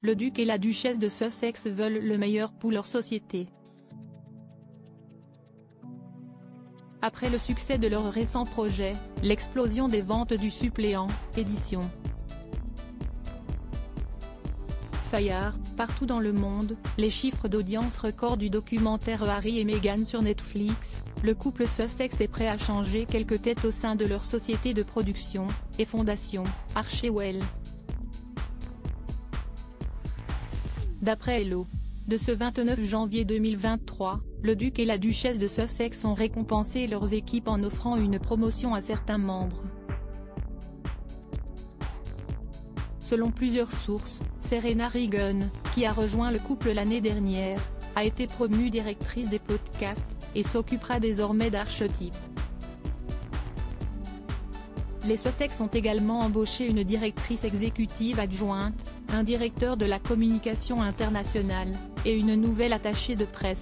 le duc et la duchesse de Sussex veulent le meilleur pour leur société. Après le succès de leur récent projet, l'explosion des ventes du suppléant, édition Fayard, partout dans le monde, les chiffres d'audience record du documentaire Harry et Meghan sur Netflix, le couple Sussex est prêt à changer quelques têtes au sein de leur société de production et fondation, Archewell. D'après Hello. De ce 29 janvier 2023, le duc et la duchesse de Sussex ont récompensé leurs équipes en offrant une promotion à certains membres. Selon plusieurs sources, Serena Regan, qui a rejoint le couple l'année dernière, a été promue directrice des podcasts, et s'occupera désormais d'Archetype. Les Sussex ont également embauché une directrice exécutive adjointe, un directeur de la communication internationale, et une nouvelle attachée de presse.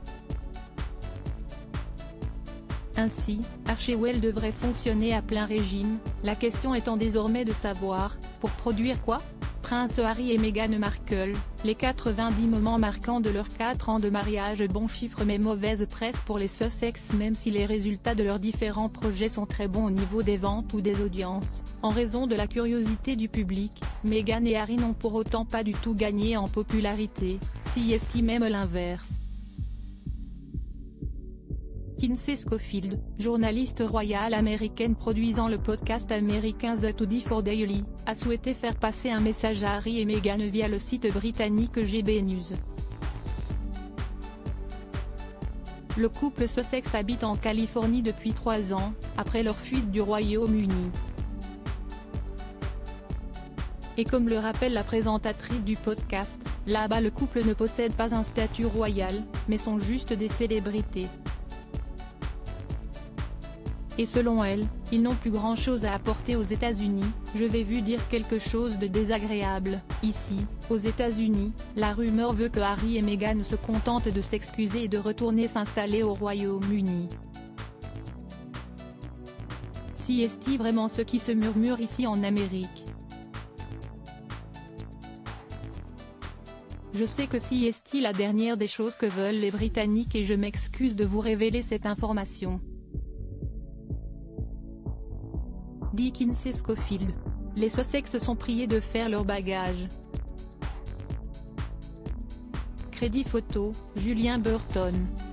Ainsi, Archewell devrait fonctionner à plein régime, la question étant désormais de savoir, pour produire quoi ? Prince Harry et Meghan Markle, les 90 moments marquants de leurs 4 ans de mariage. Bon chiffre mais mauvaise presse pour les Sussex. Même si les résultats de leurs différents projets sont très bons au niveau des ventes ou des audiences, en raison de la curiosité du public, Meghan et Harry n'ont pour autant pas du tout gagné en popularité, si estime même l'inverse. Kinsey Schofield, journaliste royale américaine produisant le podcast américain The 24 Daily, a souhaité faire passer un message à Harry et Meghan via le site britannique GB News. Le couple Sussex habite en Californie depuis 3 ans, après leur fuite du Royaume-Uni. Et comme le rappelle la présentatrice du podcast, là-bas le couple ne possède pas un statut royal, mais sont juste des célébrités. Et selon elle, ils n'ont plus grand-chose à apporter aux États-Unis. Je vais vous dire quelque chose de désagréable. Ici, aux États-Unis, la rumeur veut que Harry et Meghan se contentent de s'excuser et de retourner s'installer au Royaume-Uni. Si est-il vraiment ce qui se murmure ici en Amérique? Je sais que si est-il la dernière des choses que veulent les Britanniques et je m'excuse de vous révéler cette information. Dit Kinsey Schofield. Les Sussex sont priés de faire leur bagage. Crédit photo, Julien Burton.